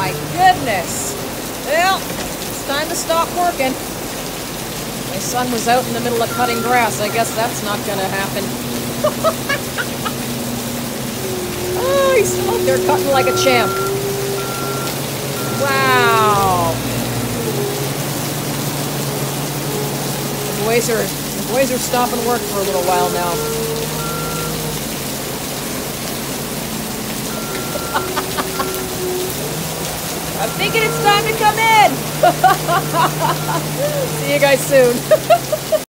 my goodness. Well, it's time to stop working. My son was out in the middle of cutting grass. I guess that's not gonna happen. Oh, he's still out there cutting like a champ. Wow. The boys are stopping work for a little while now. I'm thinking it's time to come in. See you guys soon.